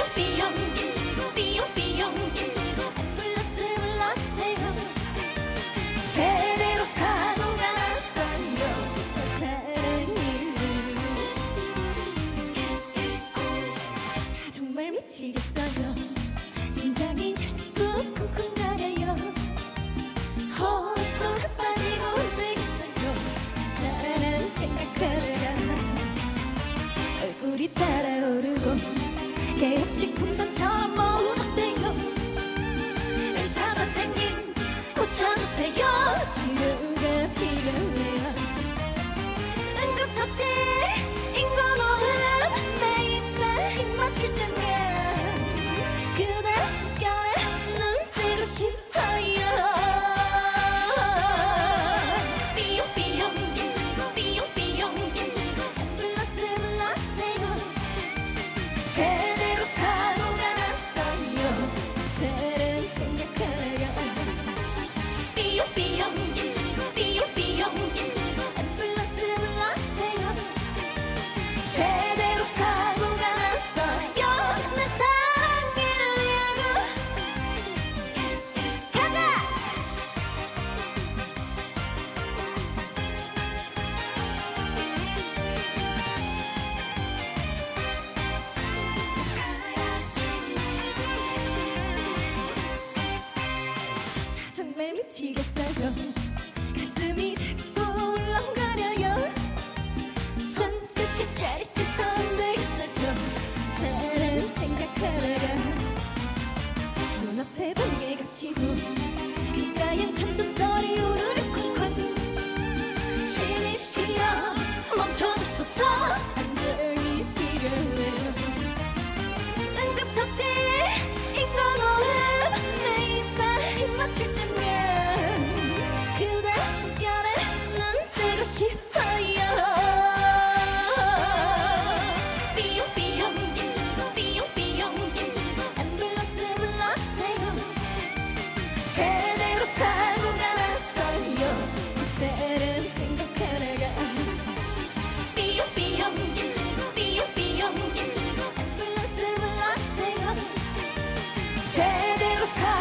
삐용삐용 삐용삐용 앰뷸런스 불러주세요. 제대로 사고가 났어요. 사랑이 정말 미치겠어요. 심장이 자꾸 쿵쿵거려요. 호흡도 빠지고 되겠어요. 그 사람 생각하다가 얼굴이 달아오르고 개업식 풍선처럼 모두돼요. 의사 선생님 고쳐주세요. 치료가 필요해요. 응급처치 인공호흡 내 입에 힘 맞출 때면 그대 숨결에 눈 뜨고 싶어요. 삐용삐용 삐용삐용 앰뷸런스 불러주세요. 제대로 사고가 났어요. 사람 생각하다가 삐용삐용 삐용삐용 앰뷸런스 불러주세요. 제대로 사고가 났어요. 내 사랑 119 가자! 정말 미치겠어요. 가슴이 자꾸 울렁거려요. 손끝이 짜릿해서 안 되겠어요. 사람 생각하다가 눈앞에 번개가 치고 귓가엔 천둥 소리 우르르 쿵쿵. 신이 쉬어 멈춰주소서. 안정이 필요해요. 응급처치 인공호흡 내 입에 힘 맞출 때면 그대 숨결에 눈 뜨고 싶어요. 삐용삐용 삐용삐용 앰뷸런스 불러주세요. 제대로 사고가 났어요. 이 사람 생각하다가 삐용삐용 삐용삐용 앰뷸런스 불러주세요. 제대로